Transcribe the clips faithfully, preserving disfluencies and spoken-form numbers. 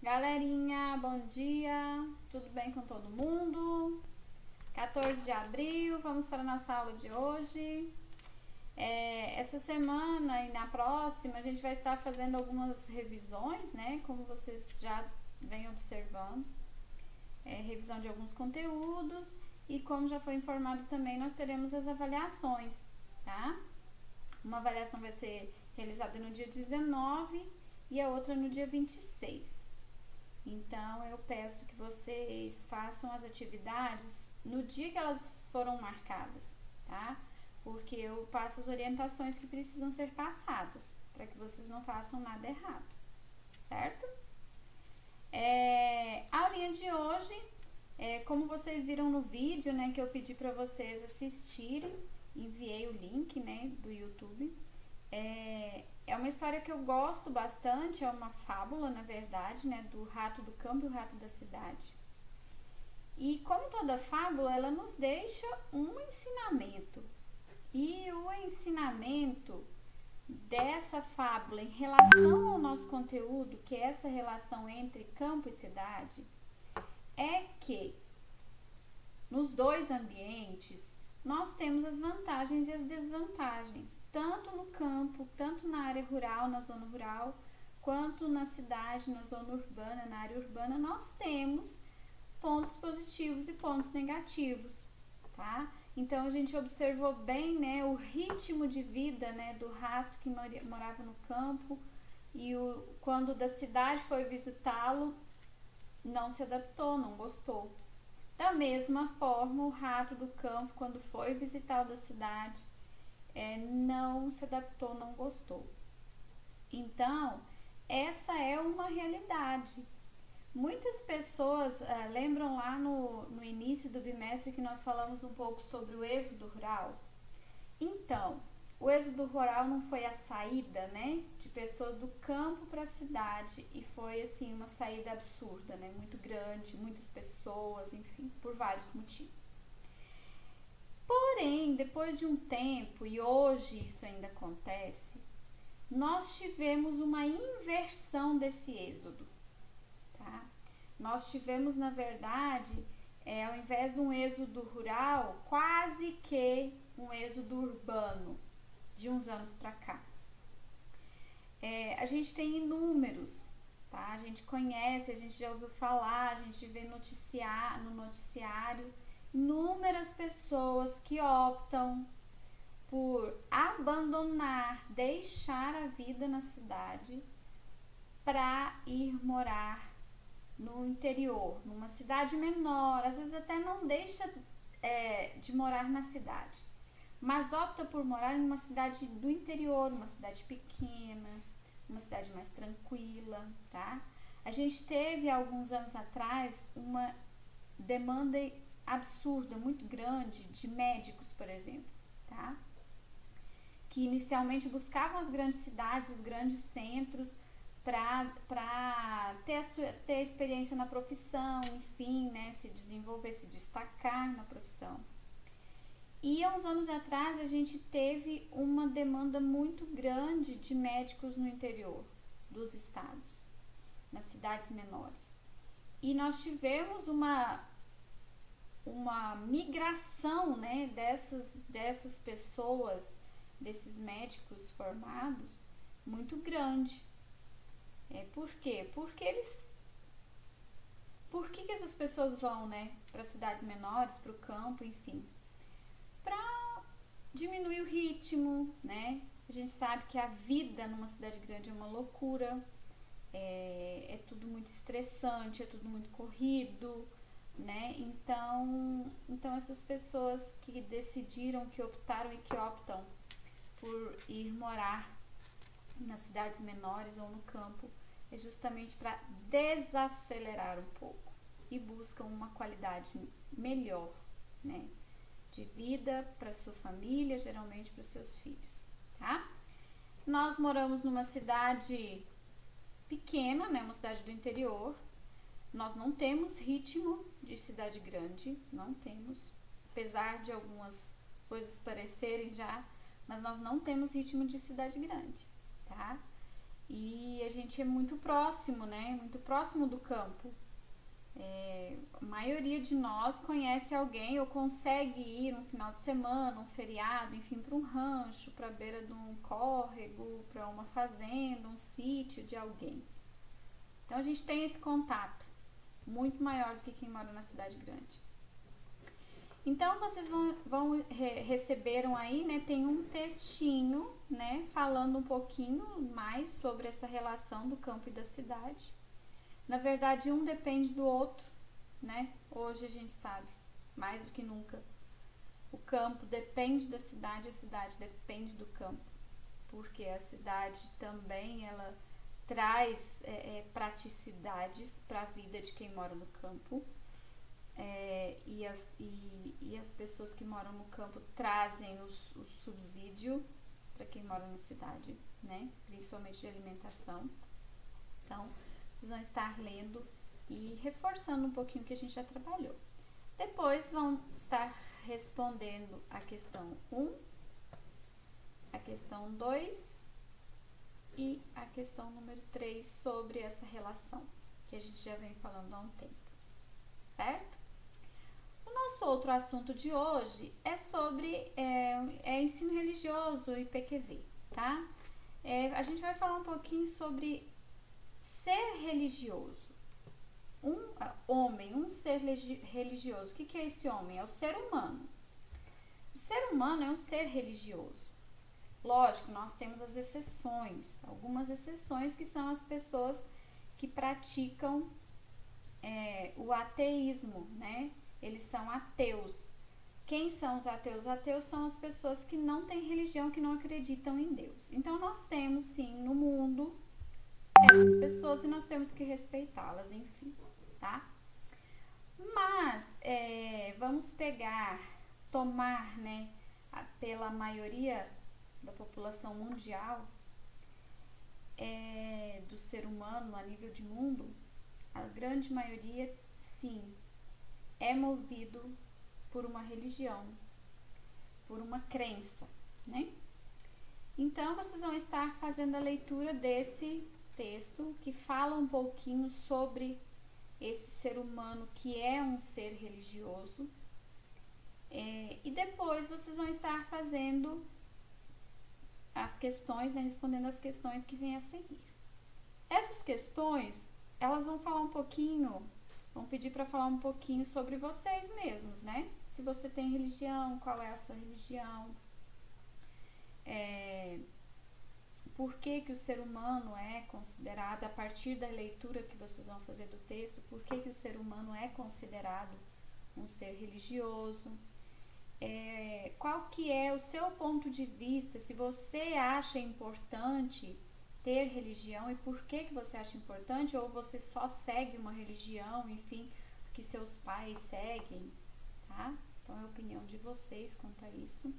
Galerinha, bom dia, tudo bem com todo mundo? quatorze de abril, vamos para a nossa aula de hoje. É, essa semana e na próxima a gente vai estar fazendo algumas revisões, né? Como vocês já vêm observando, é, revisão de alguns conteúdos e como já foi informado também, nós teremos as avaliações, tá? Uma avaliação vai ser realizada no dia dezenove e a outra no dia vinte e seis. Então, eu peço que vocês façam as atividades no dia que elas foram marcadas, tá? Porque eu passo as orientações que precisam ser passadas, para que vocês não façam nada errado, certo? É, a aulinha de hoje, é, como vocês viram no vídeo, né, que eu pedi para vocês assistirem, enviei o link, né, do YouTube. É, é uma história que eu gosto bastante, é uma fábula, na verdade, né, do rato do campo e o rato da cidade. E como toda fábula, ela nos deixa um ensinamento. E o ensinamento dessa fábula em relação ao nosso conteúdo, que é essa relação entre campo e cidade, é que nos dois ambientes nós temos as vantagens e as desvantagens, tanto no campo, tanto na área rural, na zona rural, quanto na cidade, na zona urbana, na área urbana, nós temos pontos positivos e pontos negativos, tá? Então, a gente observou bem, né, o ritmo de vida, né, do rato que morava no campo e o, quando da cidade foi visitá-lo, não se adaptou, não gostou. Da mesma forma, o rato do campo, quando foi visitar o da cidade, é, não se adaptou, não gostou. Então, essa é uma realidade. Muitas pessoas uh, lembram lá no, no início do bimestre que nós falamos um pouco sobre o êxodo rural? Então, o êxodo rural não foi a saída, né, de pessoas do campo para a cidade, e foi assim uma saída absurda, né, muito grande, muitas pessoas, enfim, por vários motivos. Porém, depois de um tempo, e hoje isso ainda acontece, nós tivemos uma inversão desse êxodo, tá? Nós tivemos, na verdade, é, ao invés de um êxodo rural, quase que um êxodo urbano, de uns anos para cá. É, a gente tem inúmeros, tá? A gente conhece, a gente já ouviu falar, a gente vê noticiar, no noticiário, inúmeras pessoas que optam por abandonar, deixar a vida na cidade para ir morar no interior, numa cidade menor, às vezes até não deixa é, de morar na cidade, mas opta por morar em uma cidade do interior, uma cidade pequena, uma cidade mais tranquila, tá? A gente teve, alguns anos atrás, uma demanda absurda, muito grande, de médicos, por exemplo, tá? Que inicialmente buscavam as grandes cidades, os grandes centros, para ter a, sua, ter a experiência na profissão, enfim, né, se desenvolver, se destacar na profissão. E há uns anos atrás a gente teve uma demanda muito grande de médicos no interior dos estados, nas cidades menores. E nós tivemos uma, uma migração, né, dessas, dessas pessoas, desses médicos formados, muito grande. É, por quê? Porque eles... Por que, que essas pessoas vão, né, para cidades menores, para o campo, enfim? Para diminuir o ritmo, né? A gente sabe que a vida numa cidade grande é uma loucura, é, é tudo muito estressante, é tudo muito corrido, né? Então, então essas pessoas que decidiram, que optaram e que optam por ir morar nas cidades menores ou no campo, é justamente para desacelerar um pouco e buscam uma qualidade melhor, né, de vida para sua família, geralmente para os seus filhos, tá? Nós moramos numa cidade pequena, né, uma cidade do interior. Nós não temos ritmo de cidade grande, não temos, apesar de algumas coisas parecerem já, mas nós não temos ritmo de cidade grande, tá? e a gente é muito próximo, né? Muito próximo do campo. É, a maioria de nós conhece alguém ou consegue ir no final de semana, um feriado, enfim, para um rancho, para a beira de um córrego, para uma fazenda, um sítio de alguém. Então a gente tem esse contato muito maior do que quem mora na cidade grande. Então vocês vão, vão re, receberam aí, né, tem um textinho, né, falando um pouquinho mais sobre essa relação do campo e da cidade. Na verdade, um depende do outro, né? Hoje a gente sabe, mais do que nunca. O campo depende da cidade, a cidade depende do campo, porque a cidade também, ela traz é, é, praticidades para a vida de quem mora no campo. É, e, as, e, e as pessoas que moram no campo trazem os, o subsídio para quem mora na cidade, né? Principalmente de alimentação. Então, vocês vão estar lendo e reforçando um pouquinho o que a gente já trabalhou. Depois vão estar respondendo a questão um, a questão dois e a questão número três sobre essa relação que a gente já vem falando há um tempo, certo? O nosso outro assunto de hoje é sobre é, é ensino religioso e P Q V, tá? É, a gente vai falar um pouquinho sobre ser religioso. Um uh, homem, um ser religioso. O que, que é esse homem? É o ser humano. O ser humano é um ser religioso. Lógico, nós temos as exceções, algumas exceções que são as pessoas que praticam é, o ateísmo, né? Eles são ateus. Quem são os ateus? Os ateus são as pessoas que não têm religião, que não acreditam em Deus. Então, nós temos, sim, no mundo, essas pessoas e nós temos que respeitá-las, enfim, tá? Mas, é, vamos pegar, tomar, né, pela maioria da população mundial, é, do ser humano a nível de mundo, a grande maioria, sim, é movido por uma religião, por uma crença, né? Então, vocês vão estar fazendo a leitura desse texto que fala um pouquinho sobre esse ser humano que é um ser religioso, é, e depois vocês vão estar fazendo as questões, né, respondendo as questões que vêm a seguir. Essas questões, elas vão falar um pouquinho, vão pedir para falar um pouquinho sobre vocês mesmos, né? Se você tem religião, qual é a sua religião, é, por que que o ser humano é considerado, a partir da leitura que vocês vão fazer do texto, por que que o ser humano é considerado um ser religioso, é, qual que é o seu ponto de vista, se você acha importante ter religião e por que que você acha importante, ou você só segue uma religião, enfim, que seus pais seguem, tá? Então é a opinião de vocês quanto a isso.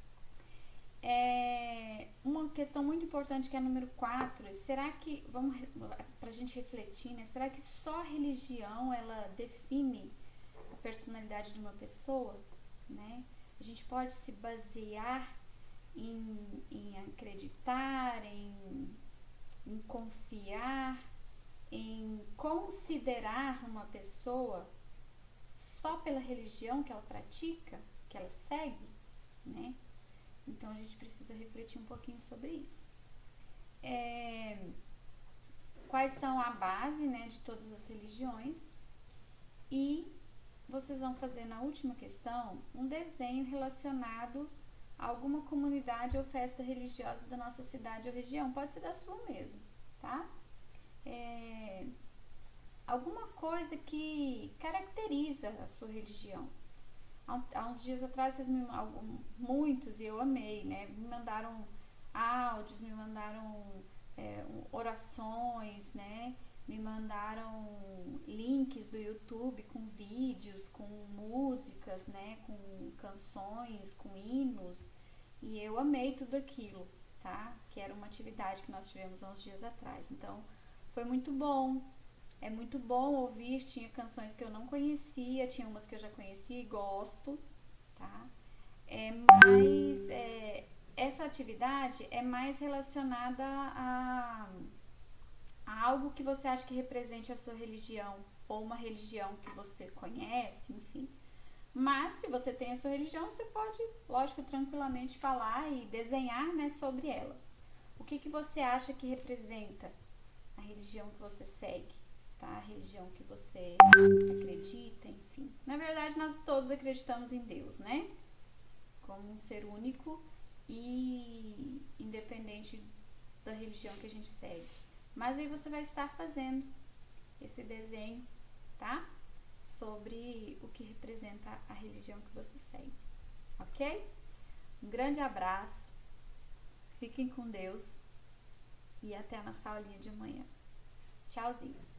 É uma questão muito importante que é a número quatro, será que, vamos, pra gente refletir, né, será que só a religião, ela define a personalidade de uma pessoa, né? A gente pode se basear em, em acreditar, em, em confiar, em considerar uma pessoa só pela religião que ela pratica, que ela segue, né? Então, a gente precisa refletir um pouquinho sobre isso. É, quais são a base, né, de todas as religiões? E vocês vão fazer na última questão um desenho relacionado a alguma comunidade ou festa religiosa da nossa cidade ou região. Pode ser da sua mesmo, tá? É, alguma coisa que caracteriza a sua religião. Há uns dias atrás, vocês me, muitos, e eu amei, né? Me mandaram áudios, me mandaram é, orações, né? Me mandaram links do YouTube com vídeos, com músicas, né? Com canções, com hinos. E eu amei tudo aquilo, tá? Que era uma atividade que nós tivemos há uns dias atrás. Então, foi muito bom. É muito bom ouvir, tinha canções que eu não conhecia, tinha umas que eu já conhecia e gosto, tá? É, mas é, essa atividade é mais relacionada a, algo que você acha que represente a sua religião ou uma religião que você conhece, enfim. Mas se você tem a sua religião, você pode, lógico, tranquilamente falar e desenhar, né, sobre ela. O que, que você acha que representa a religião que você segue, tá? A religião que você acredita, enfim. Na verdade, nós todos acreditamos em Deus, né? Como um ser único e independente da religião que a gente segue. Mas aí você vai estar fazendo esse desenho, tá? Sobre o que representa a religião que você segue, ok? Um grande abraço, fiquem com Deus e até a nossa aulinha de amanhã. Tchauzinho!